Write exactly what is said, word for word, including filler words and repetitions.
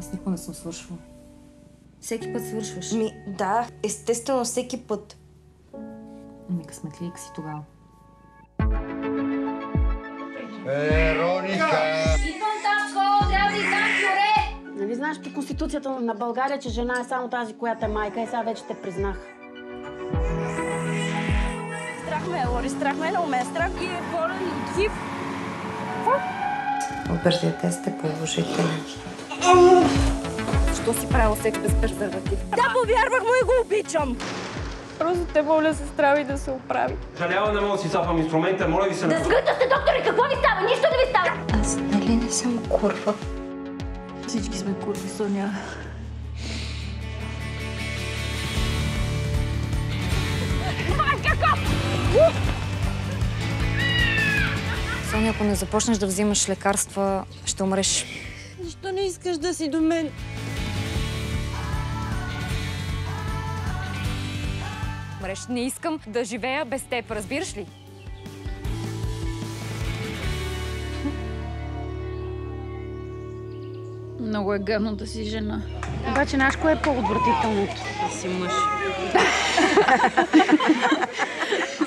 Аз никога не съм свършвала. Всеки път свършваш. Ми, да, естествено, всеки път. Ами късметлийка си тогава. Вероника! Идвам, татко! Трябва да издам пюре! Нали знаеш по Конституцията на България, че жена е само тази, която е майка и сега вече те признах. Страх ме е, Лори, страх ме е, много ме е страх и е болен от хив. Бързия тест е положителен. Що си правил секс без презерватив? Да, повярвах му и го обичам! Просто те моля сестра ми да се оправи. Жалявам, не мога да си цапам инструмента, моля ви се... Да сгъта сте, доктори, какво ви става? Нищо не ви става! Аз нали не съм курва? Всички сме курви, Соня. Соня, ако не започнеш да взимаш лекарства, ще умреш. Защо не искаш да си до мен? Умреш, не искам да живея без теб, разбираш ли? Много е гадно да си жена. Обаче, знаеш, кое е по-отвратителното? Да си мъж.